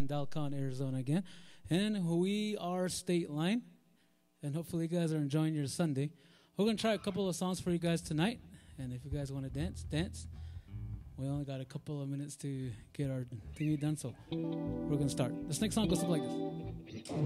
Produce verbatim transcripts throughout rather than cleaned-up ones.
in Dalcon, Arizona again. And we are State Line. And hopefully you guys are enjoying your Sunday. We're going to try a couple of songs for you guys tonight. And if you guys want to dance, dance. We only got a couple of minutes to get our thingy done, so we're going to start. This next song goes something like this.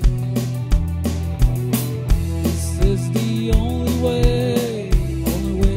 Only way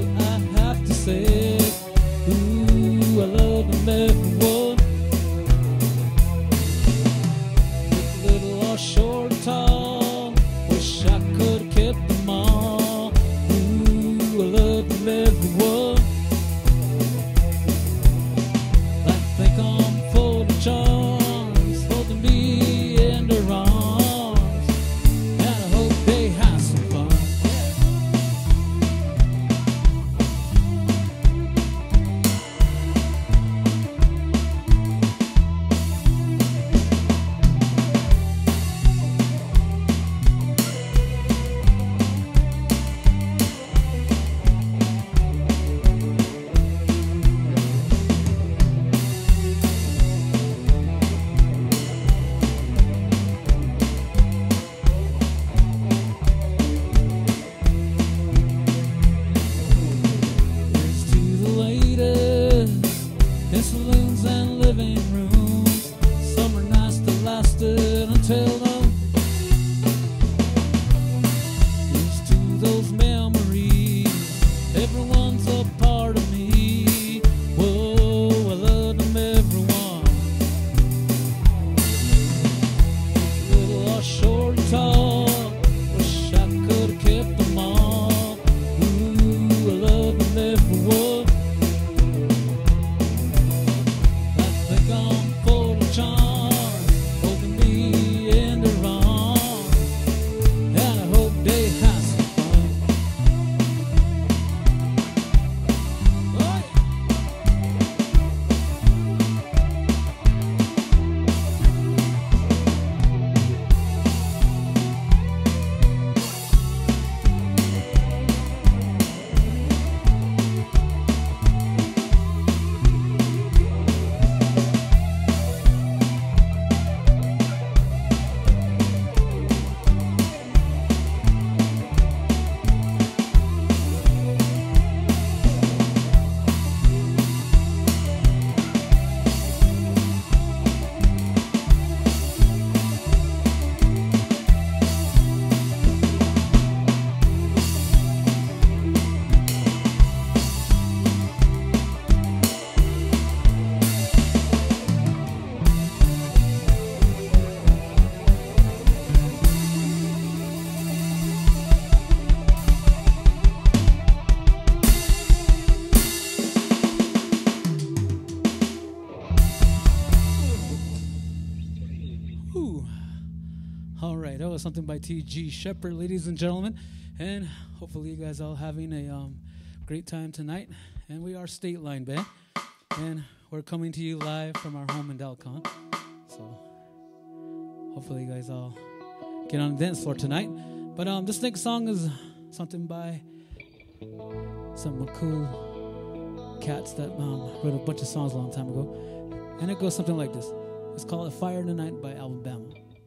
was something by T G Shepherd, ladies and gentlemen. And hopefully you guys all having a um, great time tonight. And we are State Line Band. And we're coming to you live from our home in Dalcon. So hopefully you guys all get on the dance floor tonight. But um, this next song is something by some cool cats that um, wrote a bunch of songs a long time ago. And it goes something like this. It's called Fire in the Night by Alabama.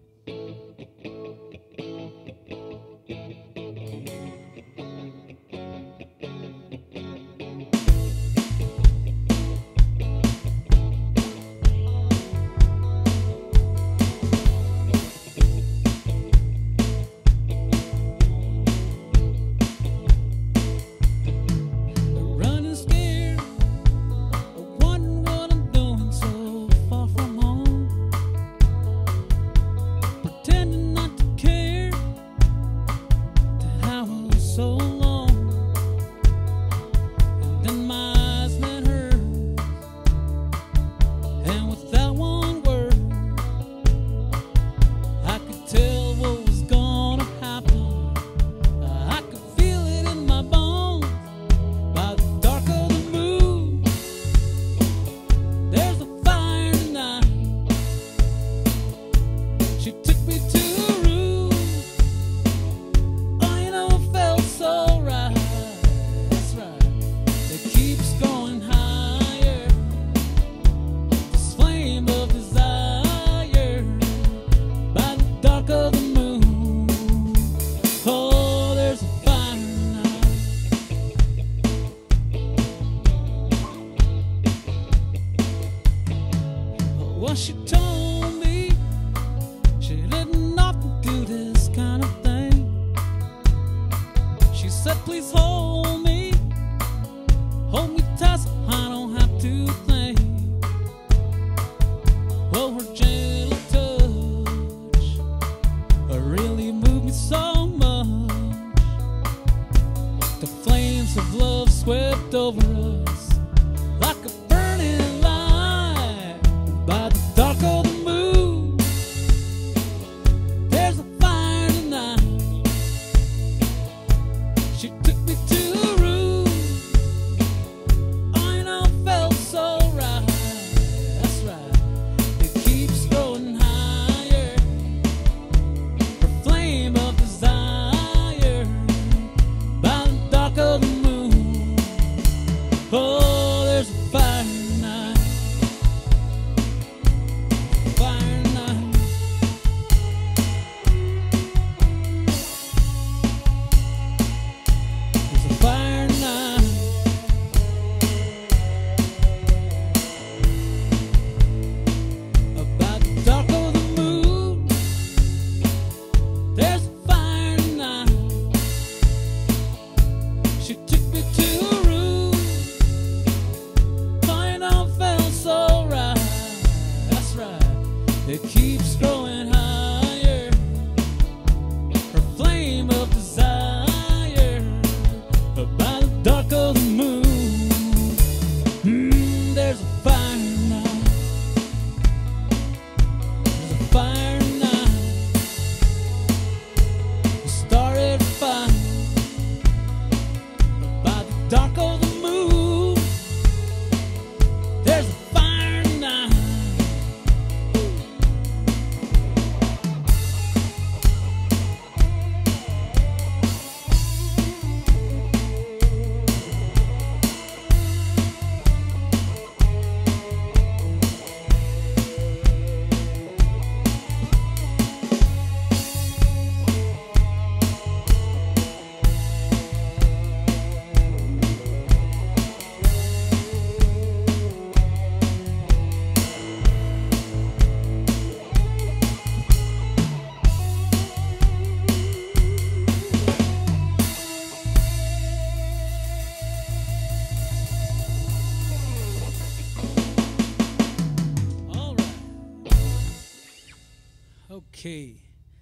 Okay,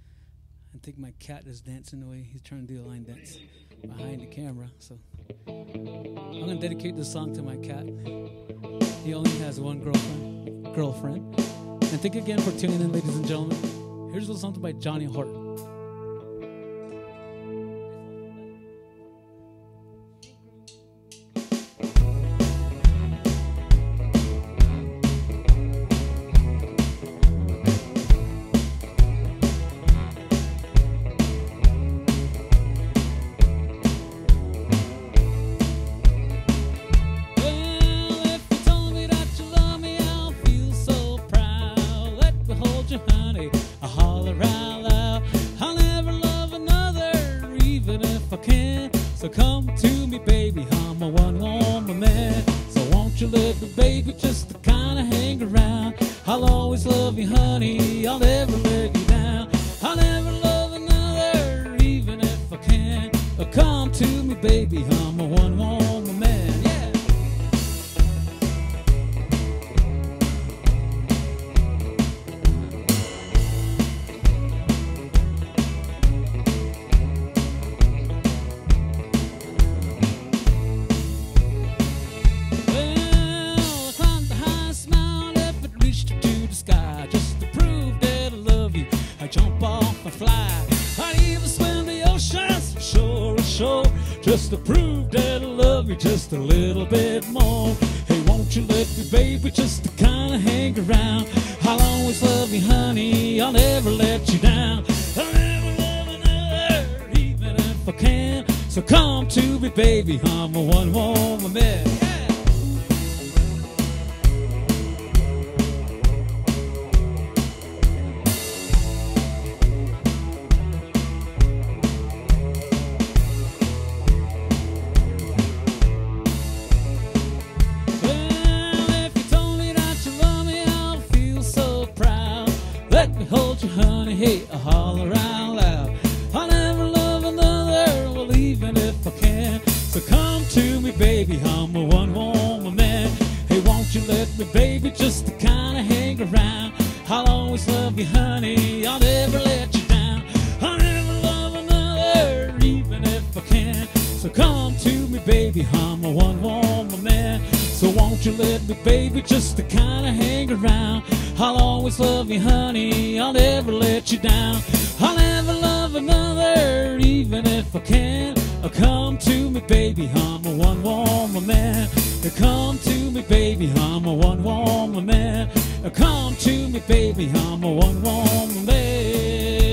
I think my cat is dancing the way he's trying to do a line dance behind the camera. So I'm gonna dedicate this song to my cat. He only has one girlfriend. Girlfriend. And thank you again for tuning in, ladies and gentlemen. Here's a little something by Johnny Horton. if I can. So come to me, baby, I'm a one-woman man. So won't you let me, baby, just to kind of hang around. I'll always love you, honey, I'll never let you down. I'll never love another, even if I can. Oh, come to me, baby, I'm a one-woman man, yeah. Just to prove that I love you just a little bit more. Hey, won't you let me, baby, just to kind of hang around. I'll always love you, honey, I'll never let you down. I'll never love another, even if I can. So come to me, baby, I'm a one-woman man. Hold you, honey, hey, I holler out loud. I'll never love another, well, even if I can. So come to me, baby, I'm a one-woman man. Hey, won't you let me, baby, just to kind of hang around. I'll always love you, honey, I'll never let you down. I'll never love another, even if I can. So come to me, baby, I'm a one-woman man. So won't you let me, baby, just to kind of hang around. I'll always love you, honey, I'll never let you down. I'll never love another, even if I can. Oh, come to me, baby, I'm a one-woman man. Oh, come to me, baby, I'm a one-woman man. Oh, come to me, baby, I'm a one-woman man.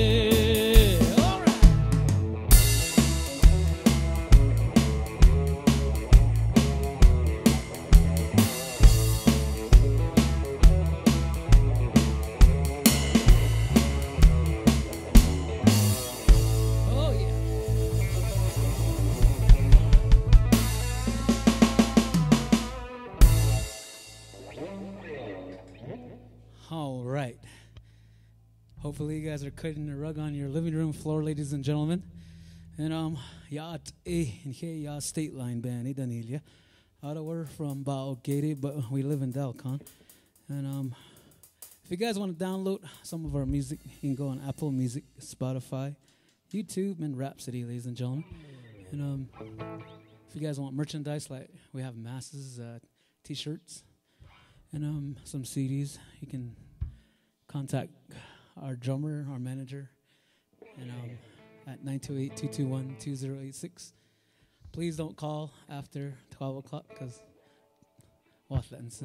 All right. Hopefully you guys are cutting the rug on your living room floor, ladies and gentlemen. And um, ya eh and here ya State Line band, Danilia. Out we're from Baogere, but we live in Dalcon. And um, if you guys want to download some of our music, you can go on Apple Music, Spotify, YouTube, and Rhapsody, ladies and gentlemen. And um, if you guys want merchandise, like we have masses, uh, T-shirts, and um, some C Ds, you can contact our drummer, our manager, and um, at nine two eight, two two one, two zero eight six. Please don't call after twelve o'clock, because what?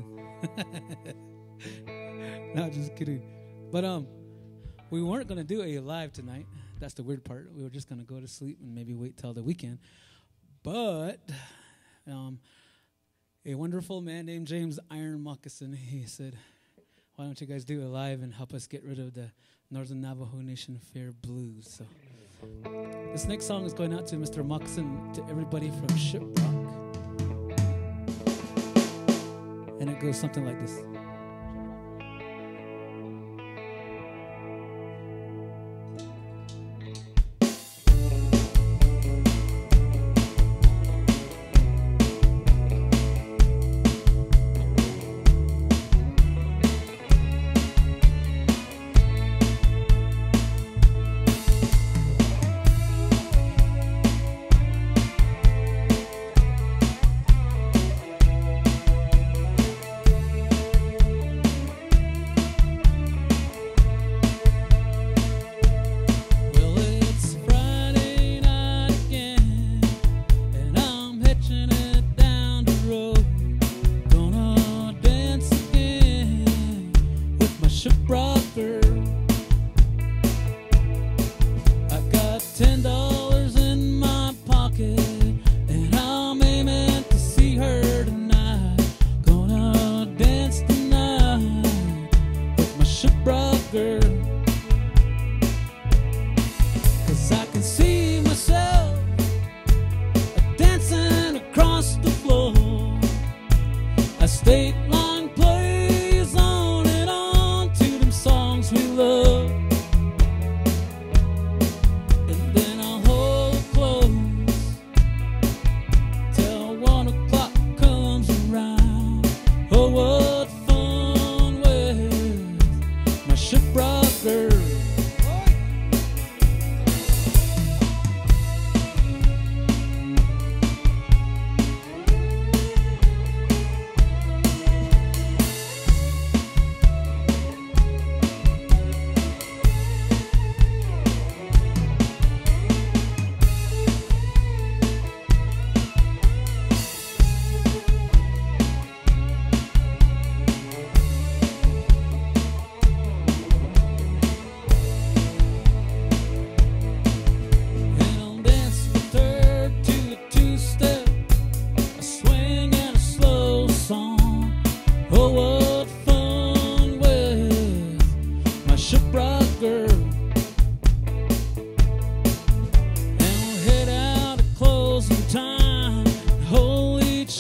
No, just kidding. But um, we weren't going to do a live tonight. That's the weird part. We were just going to go to sleep and maybe wait till the weekend. But um, a wonderful man named James Iron Moccasin, he said, why don't you guys do it live and help us get rid of the Northern Navajo Nation Fair blues? So this next song is going out to Mister Moccasin, to everybody from Shiprock. And it goes something like this.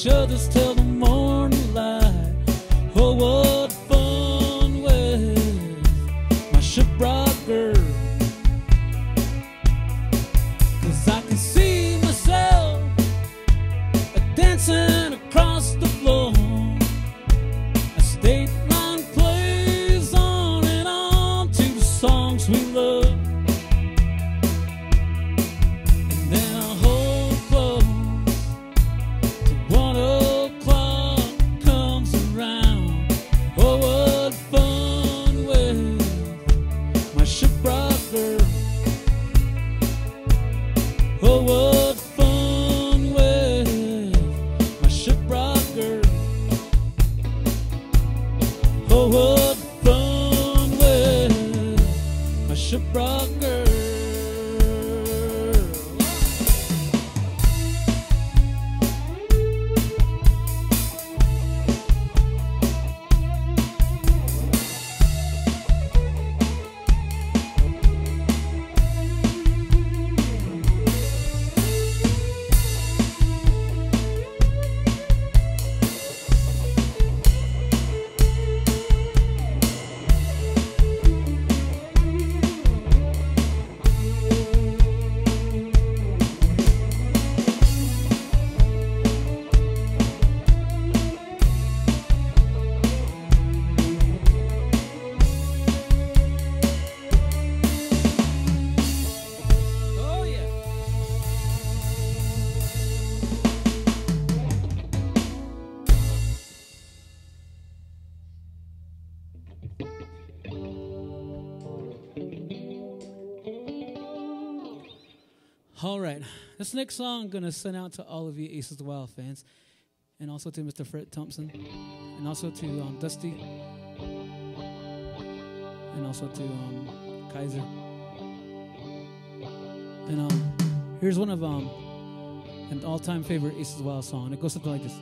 each other's till the morning light. Oh, what fun with my shipwreck girl. 'Cause I can see myself dancing across the floor. A state line plays on and on to the songs we love. And then I hold close till one o'clock comes around. Oh, what fun with my shipwreck girl. Oh, what fun with my shipwreck girl. Oh, what fun with my shipwreck girl. All right, this next song I'm going to send out to all of you Aces of Wild fans, and also to Mister Fred Thompson, and also to um, Dusty, and also to um, Kaiser. And um, here's one of um, an all-time favorite Aces of Wild song. It goes something like this.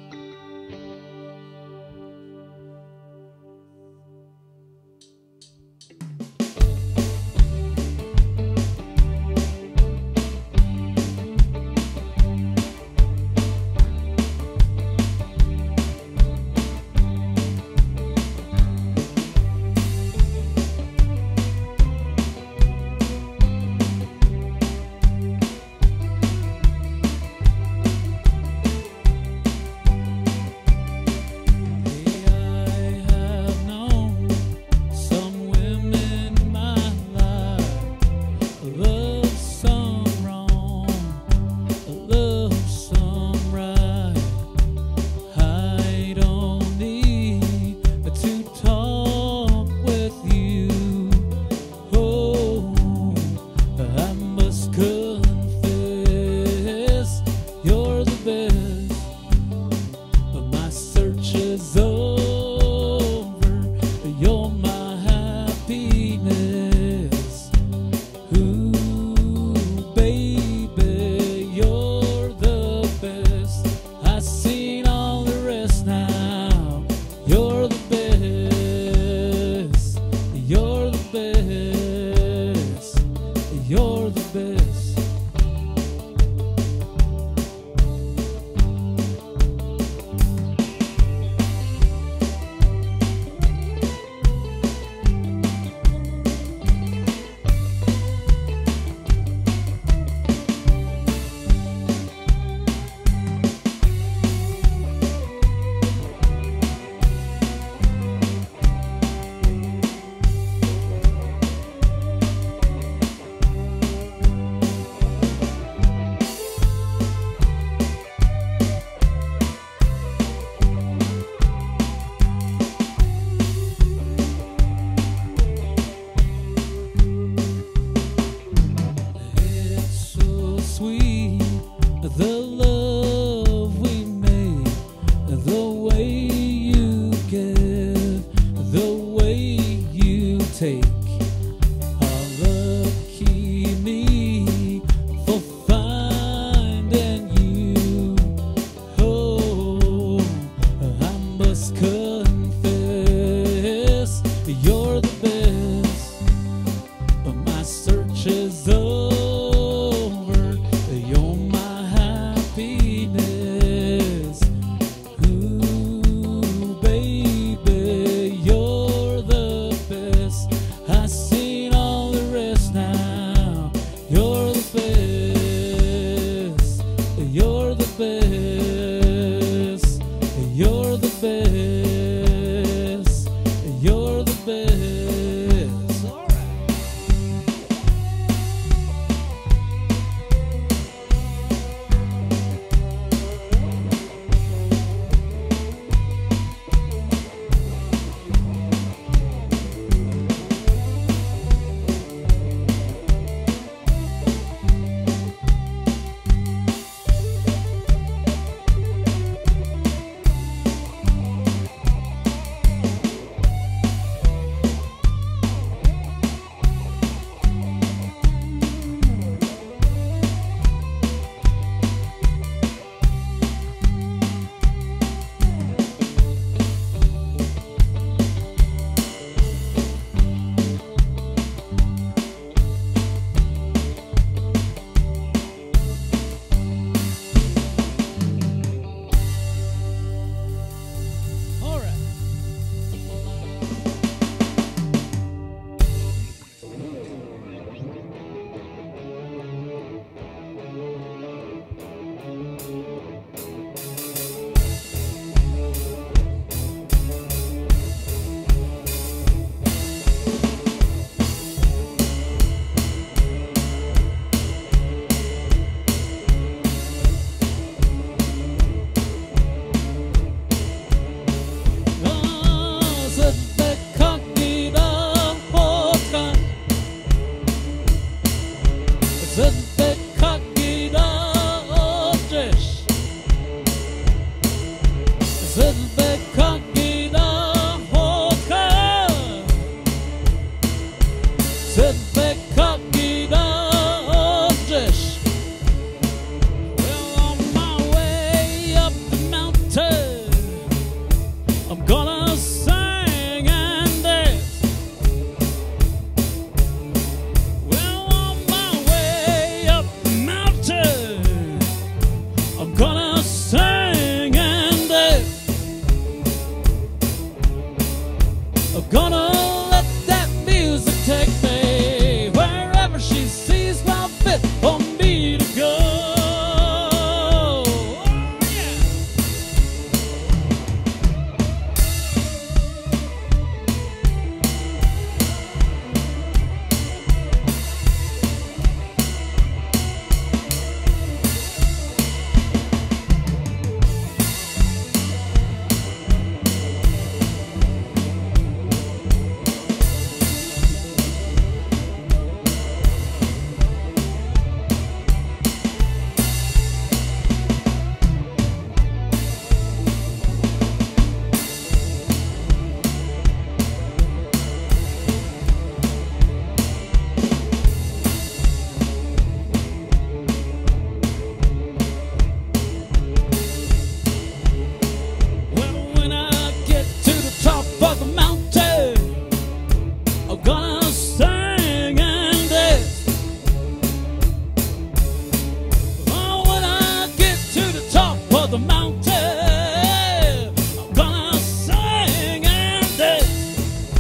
the mountain. I'm gonna sing and dance.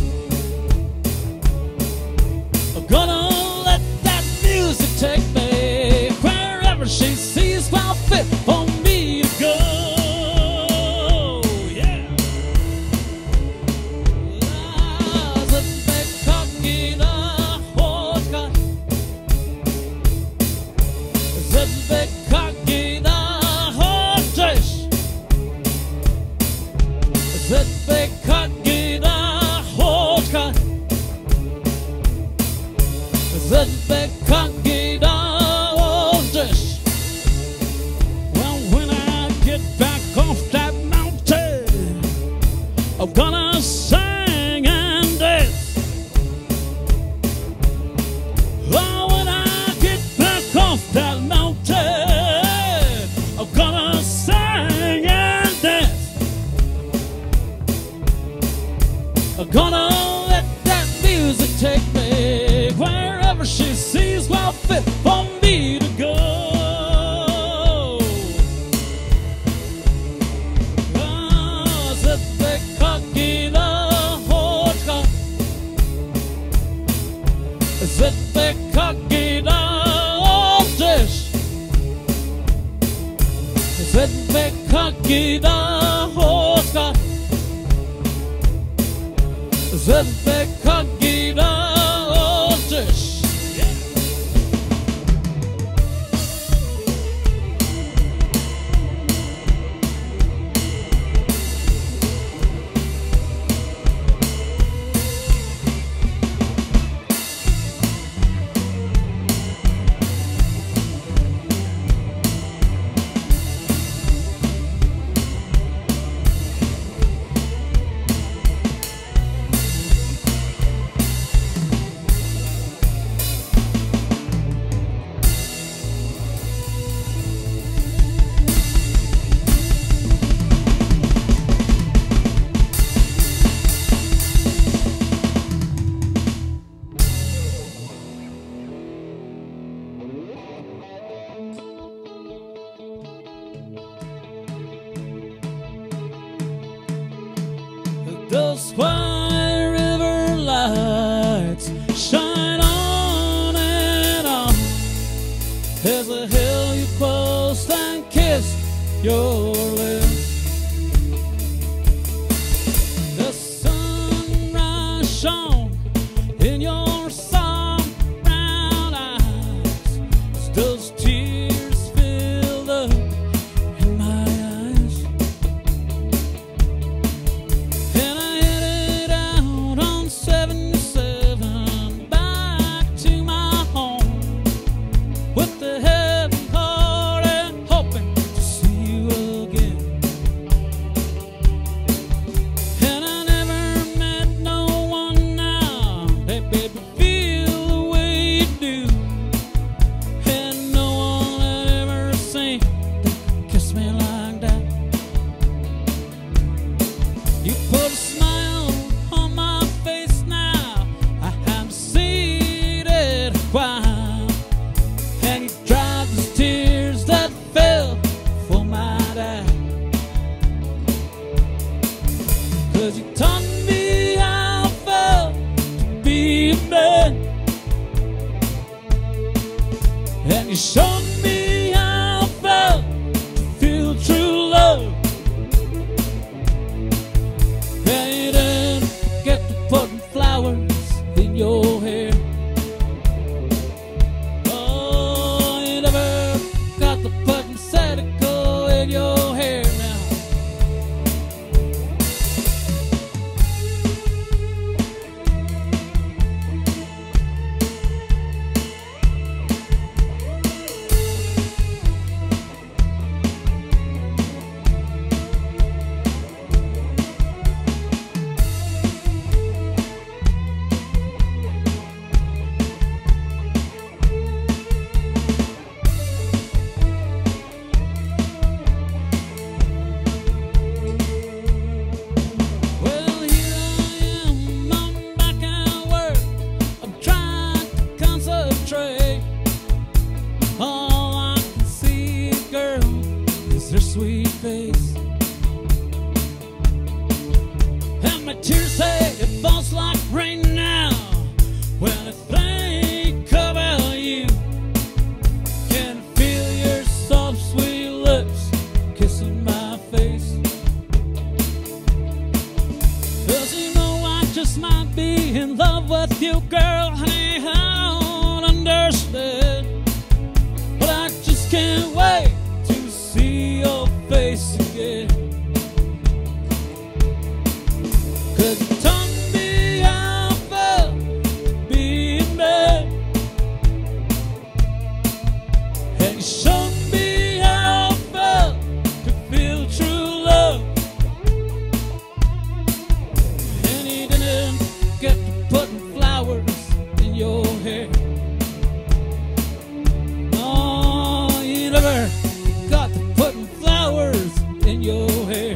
I'm gonna let that music take me wherever she sees well fit for me to go. Yeah. Well, when I get back off that mountain, I'm gonna sing and dance. Oh, when I get back off that mountain, I'm gonna sing and dance. I'm gonna let that music take me wherever she sees well fit for me to go. Oh, Zedbek Hagida Otish, Zedbek Hagida Hoska, Zedbek Hagida Otish. Those white river lights shine on and on. There's a hill you crossed and kissed your lips. The sunrise shone in your soft brown eyes. Those tears filled up in my eyes. seventy-seven back to my home with the heavy heart and hoping to see you again. sweet face. And my tears say it falls like rain now when I think about you. Can feel your soft sweet lips kissing my face. Cause you know I just might be in love with you, girl, honey, I don't understand. But I just can't wait to see your face again. Cause you taught me how I felt being bad, and you showed me how I felt to feel true love. And you didn't get to putting flowers in your hair. No, you never got to putting flowers in your hair.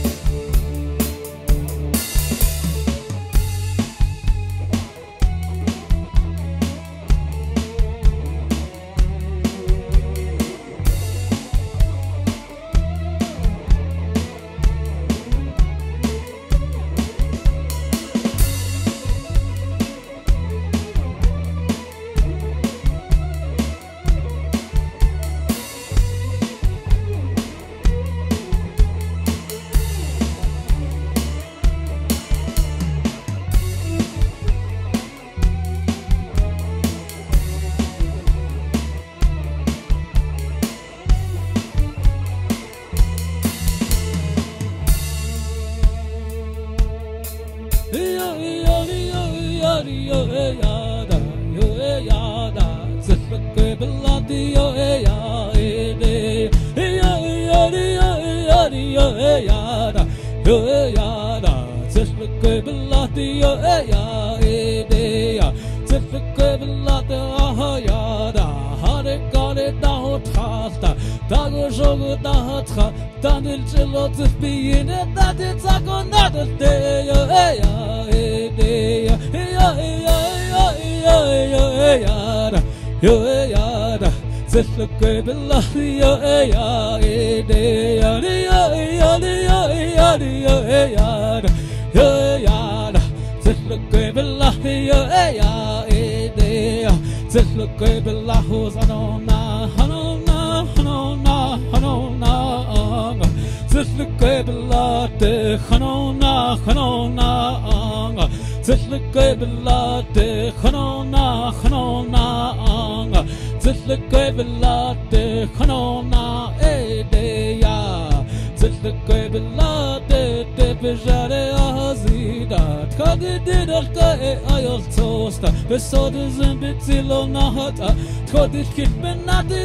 Besodus in Bezilo Nahata, Todit Kitmenati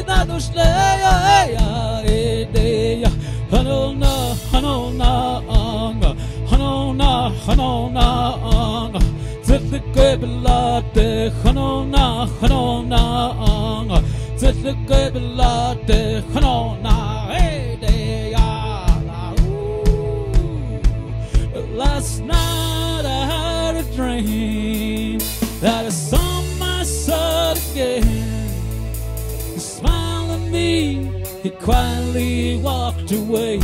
Nadushleya, Edea, Hanona, Hanona, Anga, Hanona, Hanona, Anga, Zitlikabelate, Hanona, Hanona, Anga, Zitlikabelate, Hanona, Edea. Last night I had a dream that I saw my son again. He smiled at me, he quietly walked away.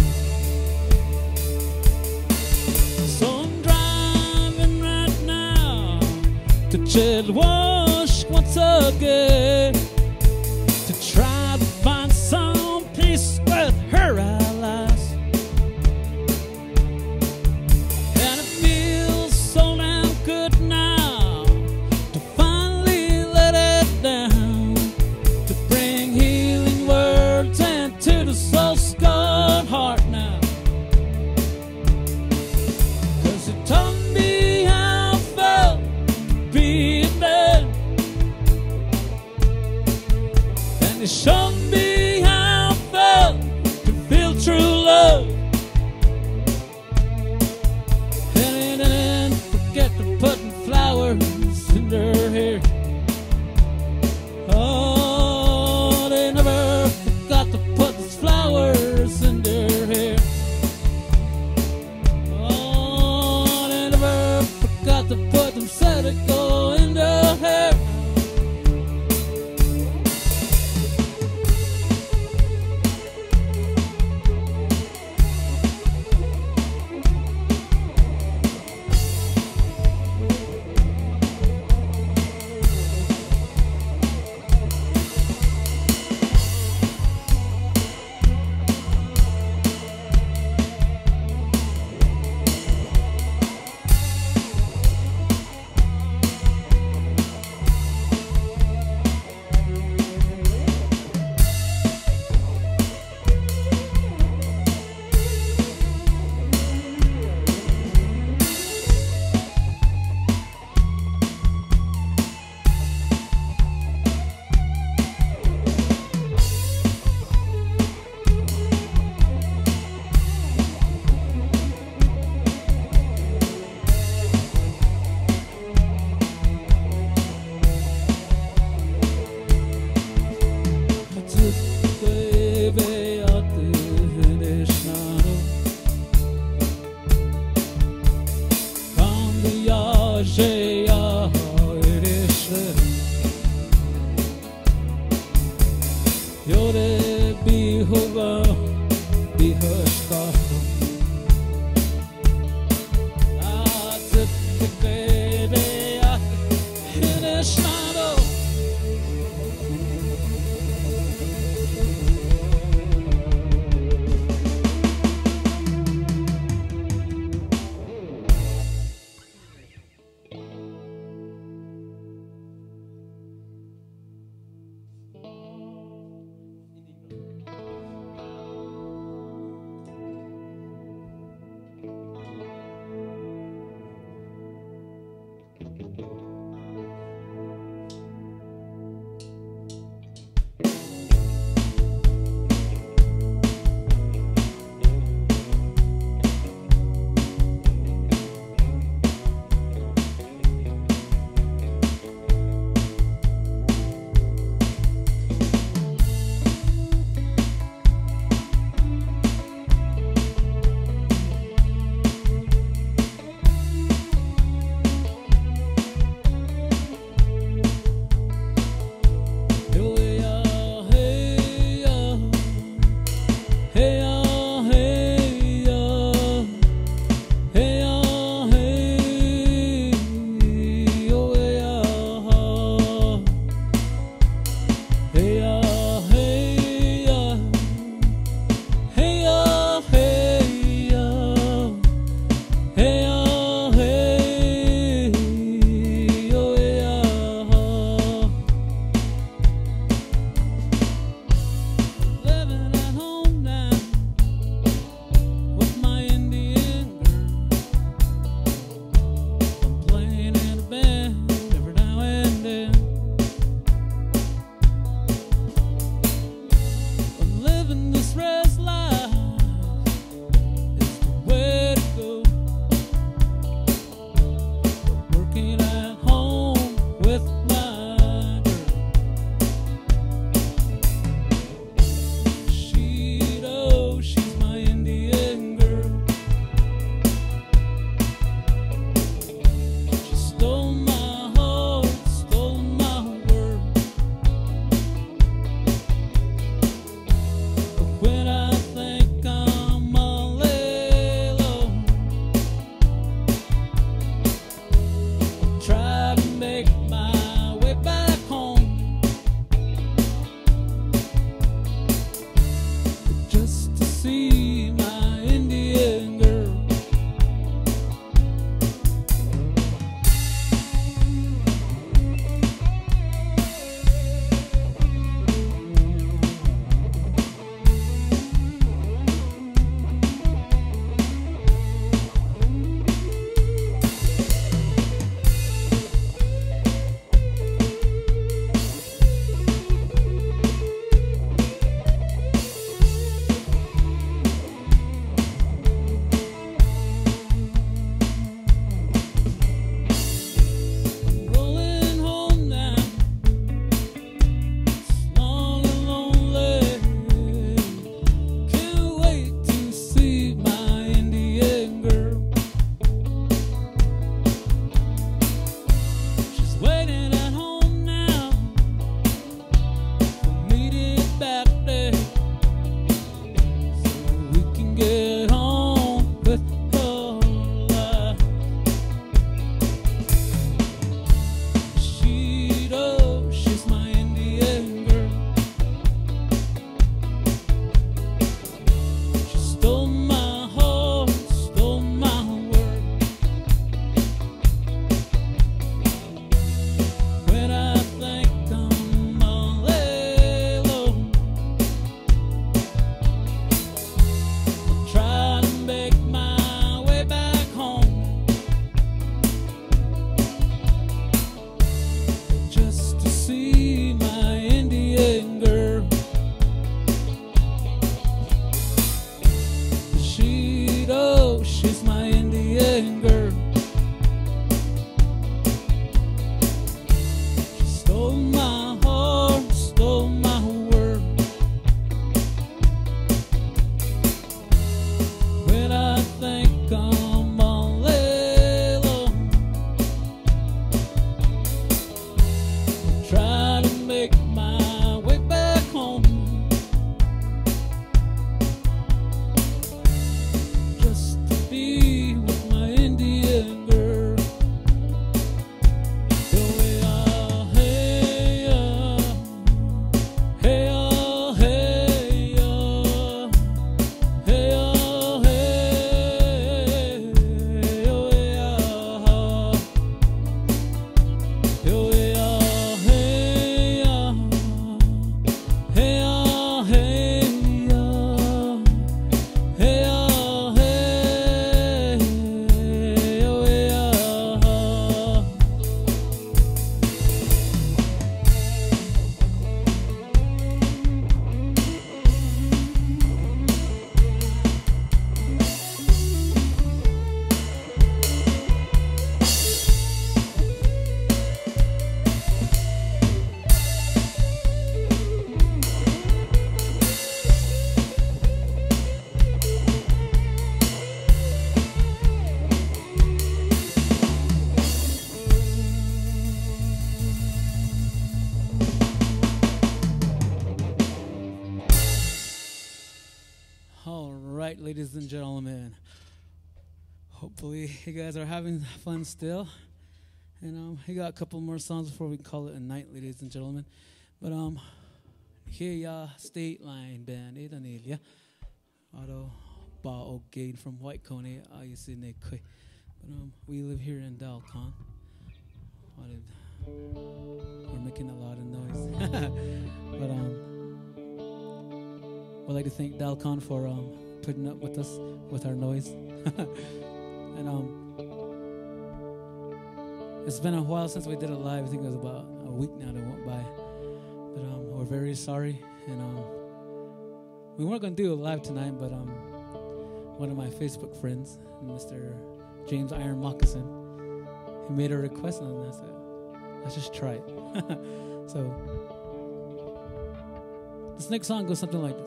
So I'm driving right now to Chedwash once again to try to find some peace with her allies. And it feels so damn good now soul-scarred heart now. Cause you taught me how I felt being bad, All right, ladies and gentlemen. Hopefully you guys are having fun still. And um, we got a couple more songs before we call it a night, ladies and gentlemen. But um, here ya State Line Band, eh, Danilia. Auto ba o gain from White Coney, ayusin ne koi. But um, we live here in Dalcon. We're making a lot of noise. But um, we'd like to thank Dalcon for um putting up with us with our noise. And um. It's been a while since we did it live. I think it was about a week now that went by. But um, we're very sorry. And um, we weren't going to do it live tonight, but um, one of my Facebook friends, Mister James Iron Moccasin, he made a request, and I said, let's just try it. So this next song goes something like this.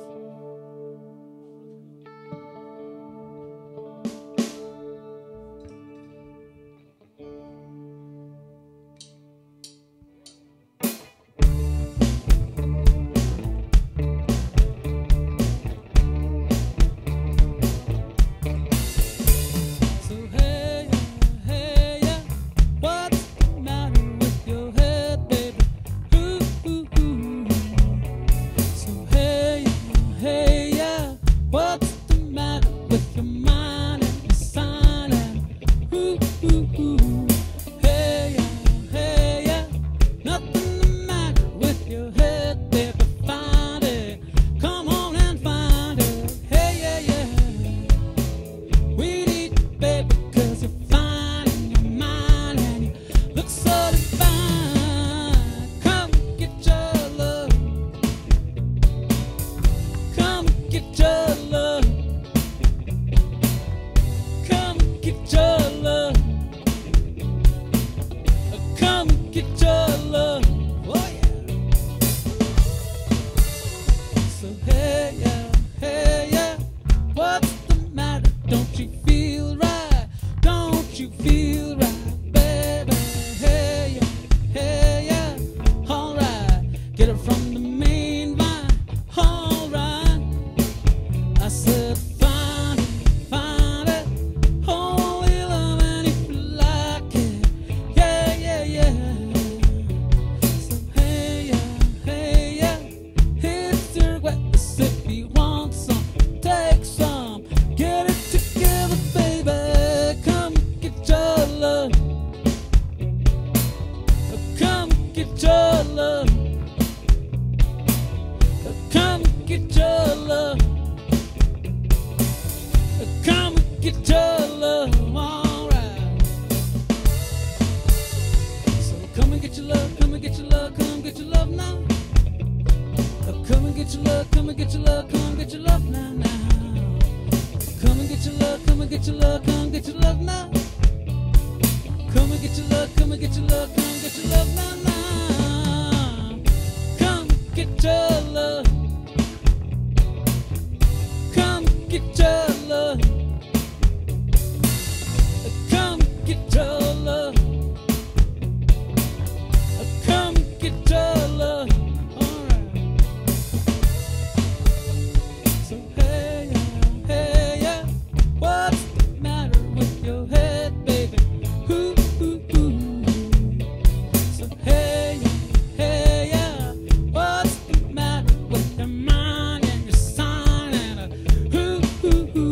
Ooh, ooh.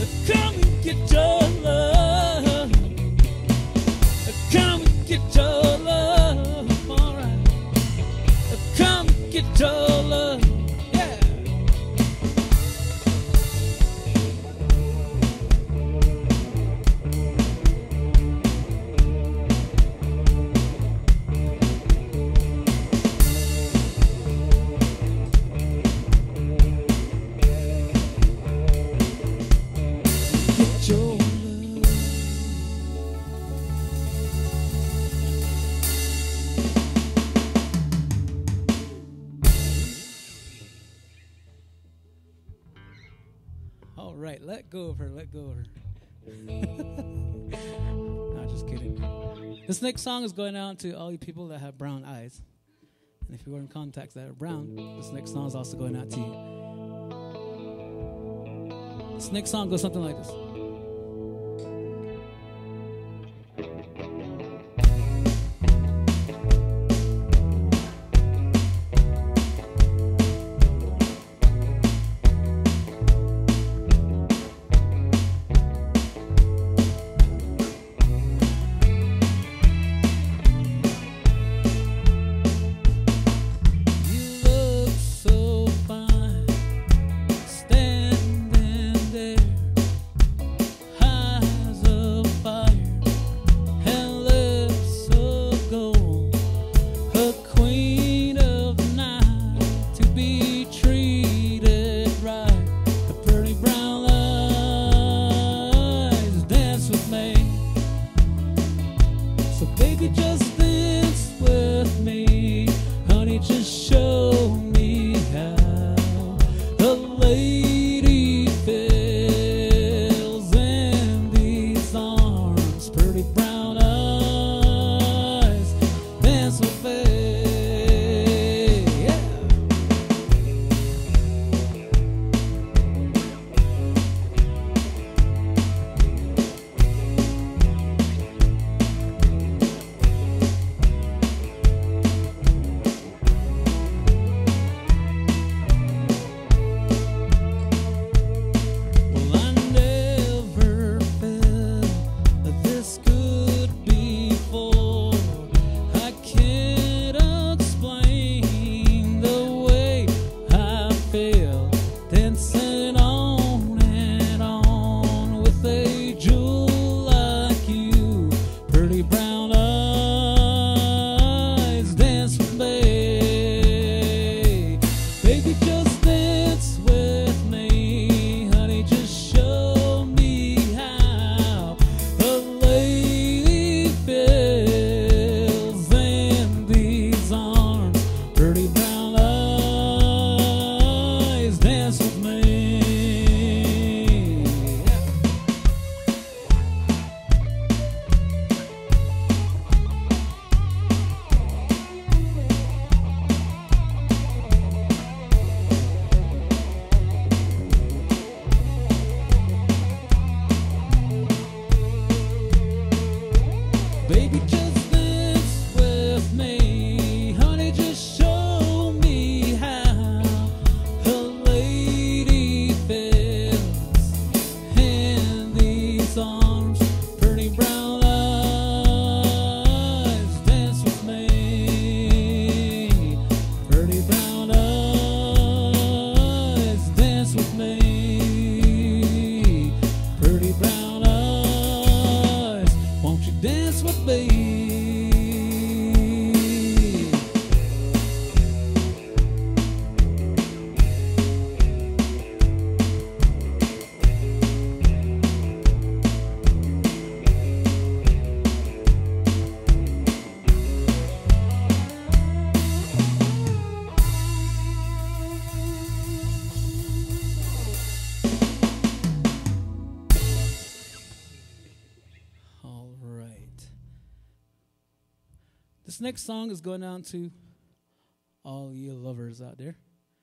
Come and get your love. Come and get your love. All right. Come and get your love. Yeah. Get your love. All right, let go of her, let go of her. Not just kidding. This next song is going out to all you people that have brown eyes. And if you wear contacts that are brown, this next song is also going out to you. This next song goes something like this. You look so fine, standing there, eyes of fire and lips of gold, a queen of the night to be treated right. The pretty brown eyes dance with me, so baby just dance with me, honey, just show me how a lady feels in these arms. Pretty brown eyes dance with me. Yeah. Well, I never felt that this could be before. I can't explain the way I feel, dancing on and on with a jewel like you. Pretty brown eyes dance with me. Baby, just dance with me, honey, just show me how a lady feels in these arms. Pretty brown eyes dance with me. Baby, just dance with me, honey, just show me how a lady feels in these arms. Pretty brown eyes dance with me. Pretty brown eyes dance with me. Pretty brown eyes, won't you dance with me? All right. This next song is going out to all you lovers out there.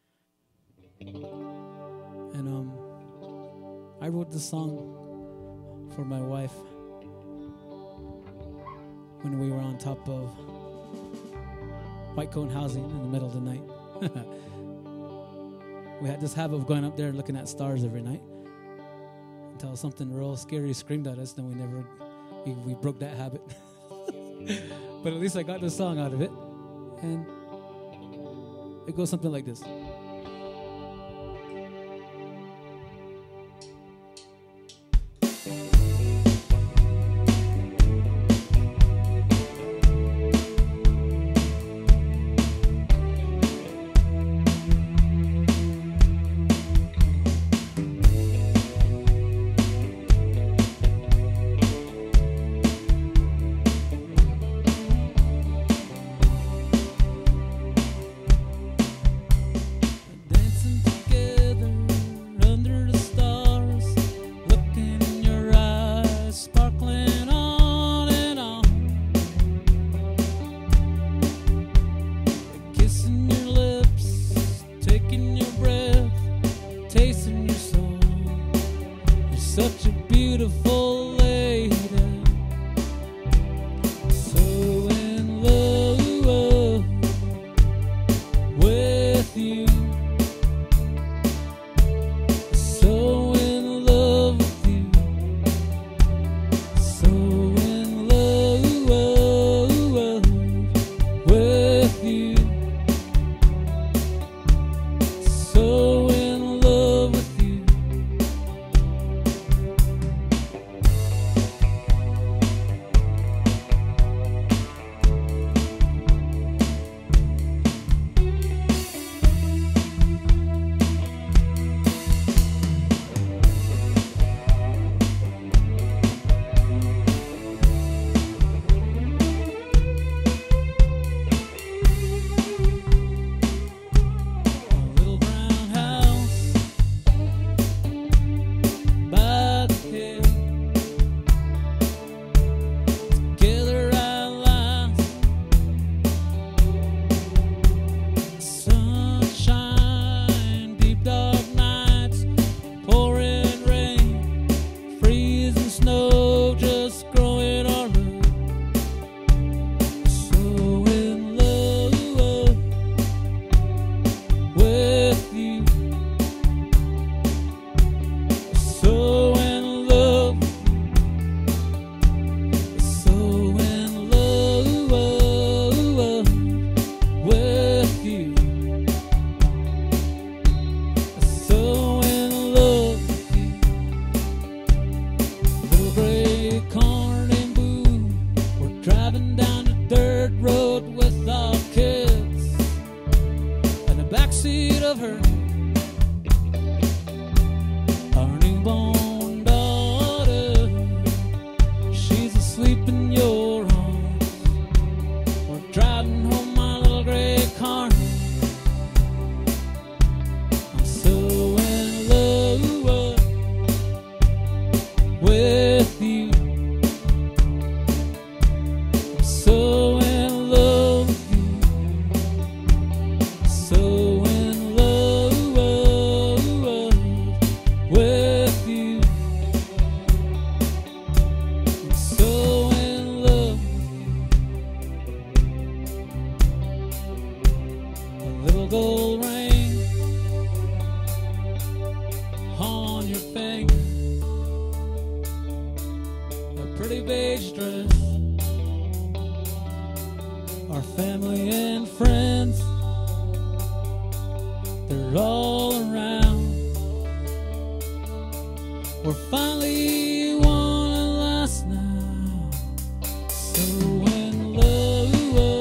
And um, I wrote this song for my wife when we were on top of White Cone Housing in the middle of the night. We had this habit of going up there and looking at stars every night. until something real scary screamed at us. Then we never, we, we broke that habit. But at least I got the song out of it. And it goes something like this. Such a beautiful lady, so in love with you, so in love with you, so in love with you, so in love with you. Driving down the dirt road with our kids in the backseat of her, our newborn daughter. She's asleep in your arms. We're driving home my little gray car. I'm so in love with you. So in love with you, so in love with you, so in love with you. A little gold ring on your finger, a pretty beige dress. Our family and friends, they're all around. We're finally one and last now. So in love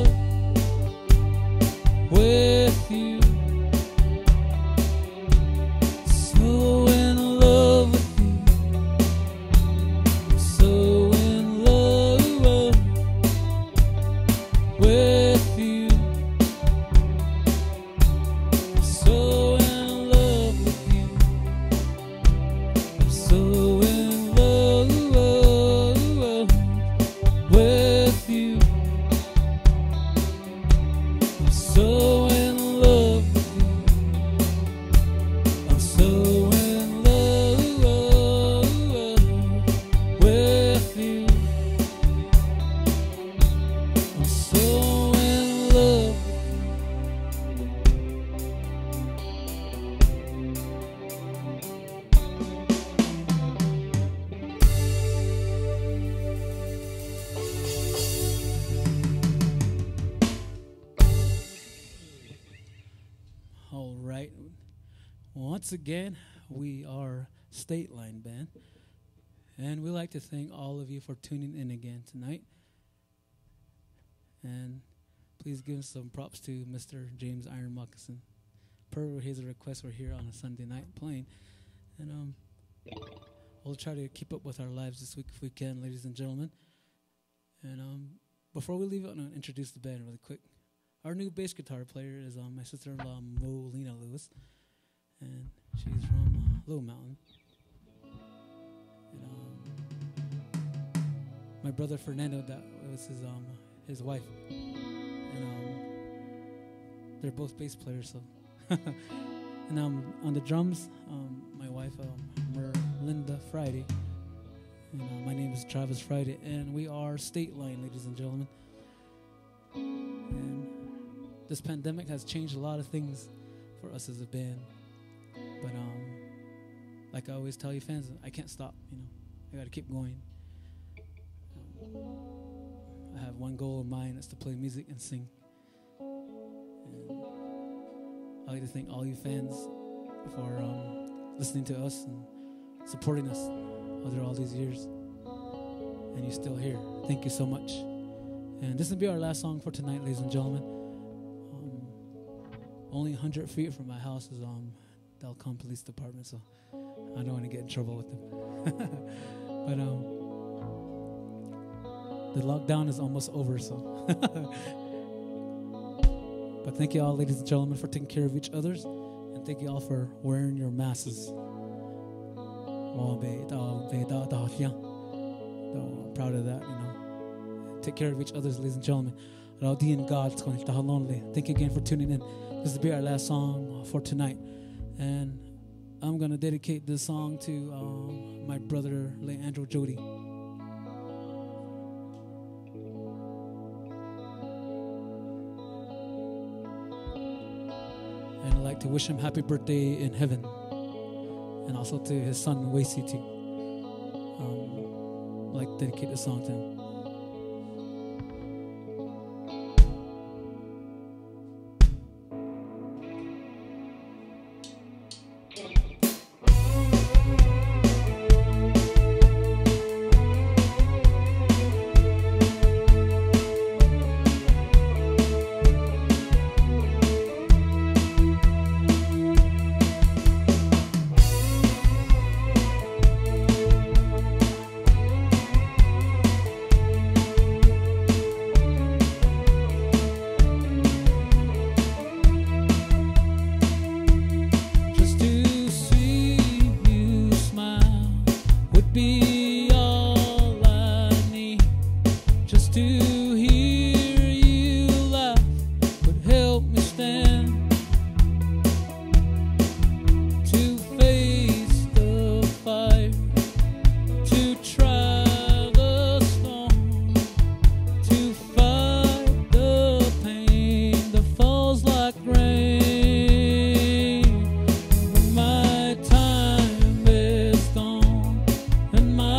with you, so in love with you, so in love with you, so in love with you, so in love. once again, we are State Line Band, and we'd like to thank all of you for tuning in again tonight. And please give some props to Mister James Iron Moccasin. Per his request, we're here on a Sunday night playing, and um, we'll try to keep up with our lives this week if we can, ladies and gentlemen. And um, before we leave, I'm going to introduce the band really quick. Our new bass guitar player is um, my sister-in-law, Molina Lewis, and she's from uh, Little Mountain. And um, my brother Fernando, that was his um his wife, and um, they're both bass players. So, and um on the drums, um my wife um Merlinda Friday, and uh, my name is Travis Friday, and we are State Line, ladies and gentlemen. And this pandemic has changed a lot of things for us as a band. But um, like I always tell you fans, I can't stop, you know. I got to keep going. Um, I have one goal in mind, it's to play music and sing. And I'd like to thank all you fans for um, listening to us and supporting us over all these years. And you're still here. Thank you so much. And this will be our last song for tonight, ladies and gentlemen. Um, only one hundred feet from my house is um. Delcom Police Department, so I don't want to get in trouble with them. But um, the lockdown is almost over, so. But thank you all, ladies and gentlemen, for taking care of each other's, and thank you all for wearing your masks. I'm proud of that, you know. Take care of each other's, ladies and gentlemen. Thank you again for tuning in. This will be our last song for tonight. And I'm going to dedicate this song to um, my brother, Leandro Jody. And I'd like to wish him happy birthday in heaven. And also to his son, Wasey, too. Um, I'd like to dedicate this song to him. And my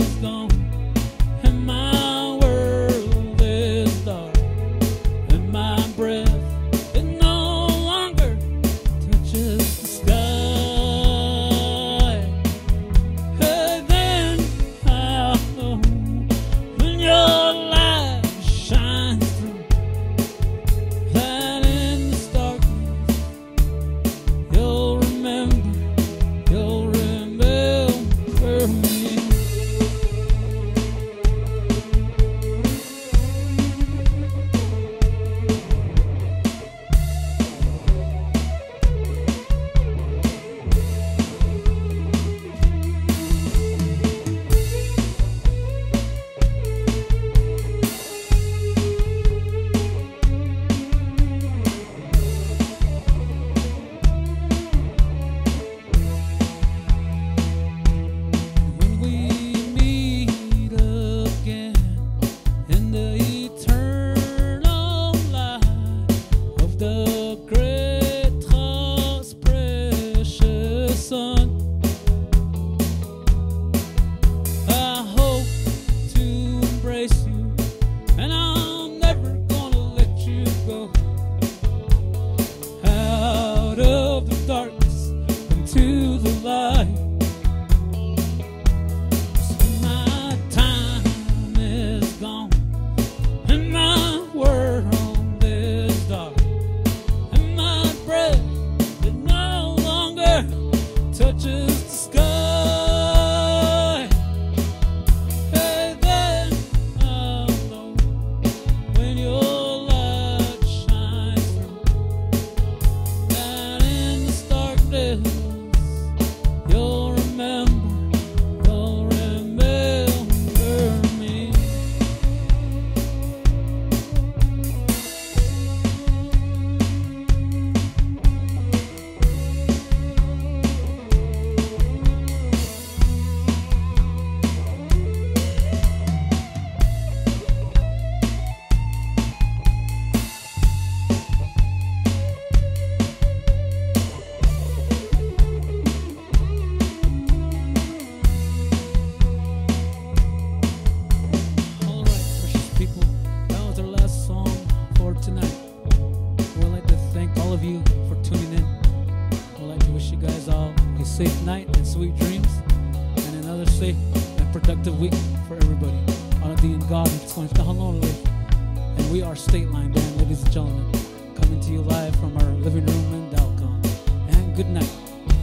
safe night and sweet dreams, and another safe and productive week for everybody. On the in God, it's going to and we are State Line Band, ladies and gentlemen, coming to you live from our living room in Dalcon. And good night.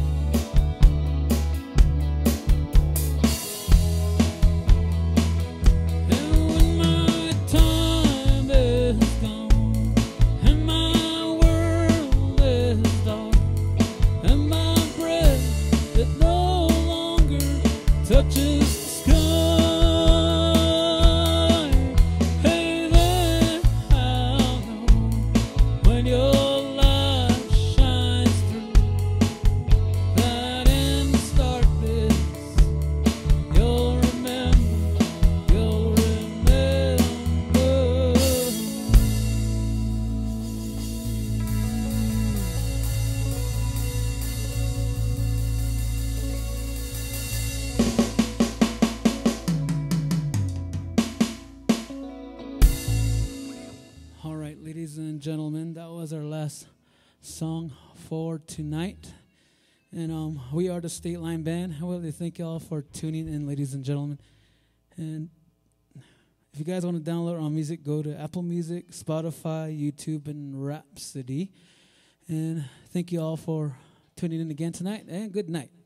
Ladies and gentlemen, that was our last song for tonight. And um, we are the State Line Band. I really thank y'all for tuning in, ladies and gentlemen. And if you guys want to download our music, go to Apple Music, Spotify, YouTube, and Rhapsody. And thank you all for tuning in again tonight, and good night.